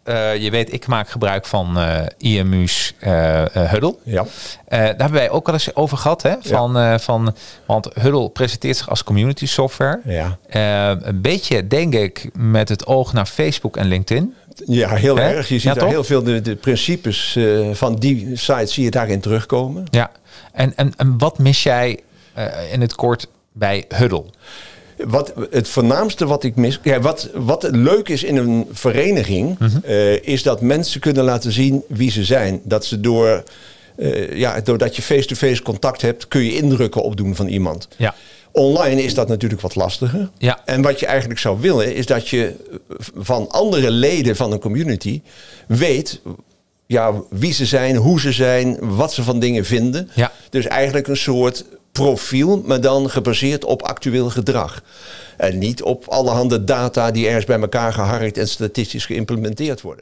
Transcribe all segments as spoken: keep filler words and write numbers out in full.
Uh, je weet, ik maak gebruik van uh, I M U's uh, uh, Huddle. Ja. Uh, daar hebben wij ook al eens over gehad. Hè? Van, ja. uh, van, want Huddle presenteert zich als community software. Ja. Uh, een beetje, denk ik, met het oog naar Facebook en LinkedIn. Ja, heel He? erg. Je ziet ja, daar toch? heel veel de, de principes uh, van die sites zie je daarin terugkomen. Ja, en, en, en wat mis jij uh, in het kort bij Huddle? Wat, het voornaamste wat ik mis... Ja, wat, wat leuk is in een vereniging... Mm-hmm. uh, is dat mensen kunnen laten zien wie ze zijn. Dat ze door... Uh, ja, doordat je face-to-face contact hebt... kun je indrukken opdoen van iemand. Ja. Online is dat natuurlijk wat lastiger. Ja. En wat je eigenlijk zou willen... is dat je van andere leden van een community... weet... Ja, wie ze zijn, hoe ze zijn... wat ze van dingen vinden. Ja. Dus eigenlijk een soort... profiel, maar dan gebaseerd op actueel gedrag. En niet op allerhande data die ergens bij elkaar geharkt en statistisch geïmplementeerd worden.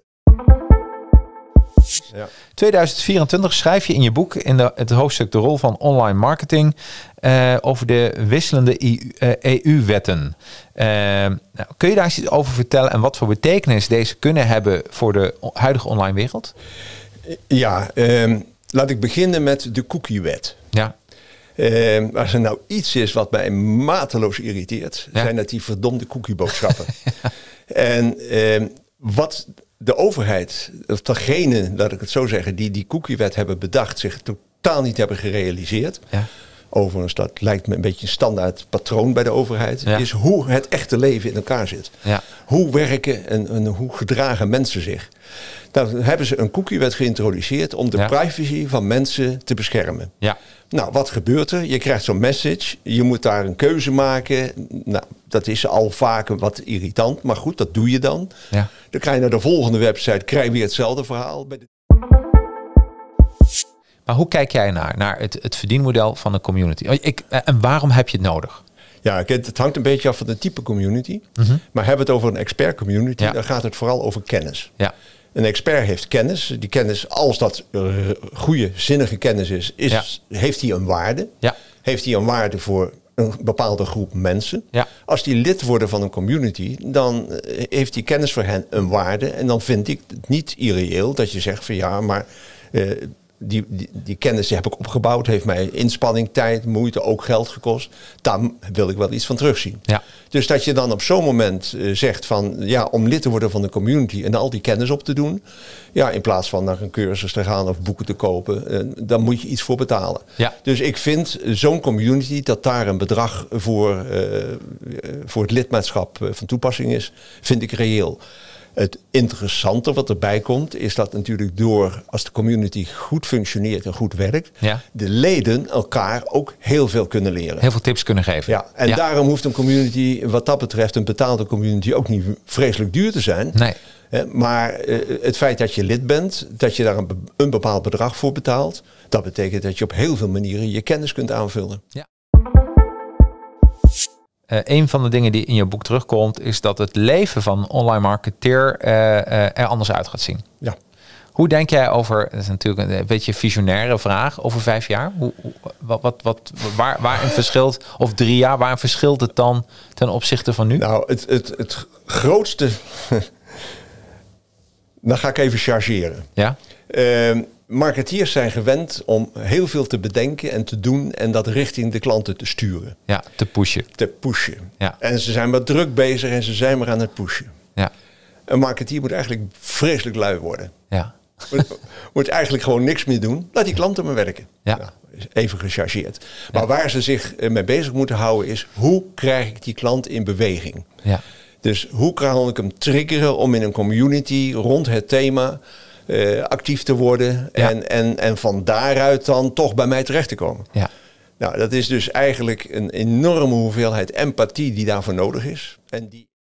Ja. tweeduizend vierentwintig schrijf je in je boek, in de, het hoofdstuk de rol van online marketing, uh, over de wisselende E U-wetten. Uh, nou, kun je daar eens iets over vertellen en wat voor betekenis deze kunnen hebben voor de huidige online wereld? Ja, um, laat ik beginnen met de cookie-wet. Ja. Uh, als er nou iets is wat mij mateloos irriteert, ja. zijn dat die verdomde cookieboodschappen. ja. En uh, wat de overheid, of degene, laat ik het zo zeggen, die die cookiewet hebben bedacht, zich totaal niet hebben gerealiseerd. Ja. Overigens, dat lijkt me een beetje een standaard patroon bij de overheid, ja. is hoe het echte leven in elkaar zit. Ja. Hoe werken en, en hoe gedragen mensen zich. Dan hebben ze een cookiewet geïntroduceerd om de ja. privacy van mensen te beschermen. Ja. Nou, wat gebeurt er? Je krijgt zo'n message. Je moet daar een keuze maken. Nou, dat is al vaak wat irritant. Maar goed, dat doe je dan. Ja. Dan krijg je naar de volgende website. Krijg je weer hetzelfde verhaal. Bij de... Maar hoe kijk jij naar, naar het, het verdienmodel van een community? Ik, en waarom heb je het nodig? Ja, het hangt een beetje af van de type community. Mm-hmm. Maar hebben we het over een expert community, ja. dan gaat het vooral over kennis. Ja. Een expert heeft kennis. Die kennis, als dat goede, zinnige kennis is, is ja. heeft hij een waarde. Ja. Heeft hij een waarde voor een bepaalde groep mensen. Ja. Als die lid worden van een community, dan heeft die kennis voor hen een waarde. En dan vind ik het niet irreëel dat je zegt van ja, maar... Uh, Die, die, die kennis die heb ik opgebouwd, heeft mij inspanning, tijd, moeite, ook geld gekost. Daar wil ik wel iets van terugzien. Ja. Dus dat je dan op zo'n moment uh, zegt van, ja, om lid te worden van de community en al die kennis op te doen, ja, in plaats van naar een cursus te gaan of boeken te kopen, uh, dan moet je iets voor betalen. Ja. Dus ik vind zo'n community dat daar een bedrag voor, uh, voor het lidmaatschap uh, van toepassing is, vind ik reëel. Het interessante wat erbij komt, is dat natuurlijk door, als de community goed functioneert en goed werkt, ja. de leden elkaar ook heel veel kunnen leren. Heel veel tips kunnen geven. Ja, en ja. daarom hoeft een community, wat dat betreft, een betaalde community ook niet vreselijk duur te zijn. Nee. Maar uh, het feit dat je lid bent, dat je daar een, be- een bepaald bedrag voor betaalt, dat betekent dat je op heel veel manieren je kennis kunt aanvullen. Ja. Uh, een van de dingen die in je boek terugkomt, is dat het leven van een online marketeer uh, uh, er anders uit gaat zien. Ja. Hoe denk jij over, dat is natuurlijk een beetje een visionaire vraag, over vijf jaar? Hoe, hoe, wat, wat, wat, waar, waarin verschilt, of drie jaar, waarin verschilt het dan ten opzichte van nu? Nou, het, het, het grootste... Dan ga ik even chargeren. Ja? Uh, marketeers zijn gewend om heel veel te bedenken en te doen en dat richting de klanten te sturen. Ja, te pushen. Te pushen. Ja. En ze zijn maar druk bezig en ze zijn maar aan het pushen. Ja. Een marketeer moet eigenlijk vreselijk lui worden. Ja. Moet, moet eigenlijk gewoon niks meer doen. Laat die klanten maar werken. Ja. Nou, even gechargeerd. Maar ja. waar ze zich mee bezig moeten houden is, hoe krijg ik die klant in beweging? Ja. Dus hoe kan ik hem triggeren om in een community rond het thema uh, actief te worden ja. en, en, en van daaruit dan toch bij mij terecht te komen. Ja. Nou, dat is dus eigenlijk een enorme hoeveelheid empathie die daarvoor nodig is. En die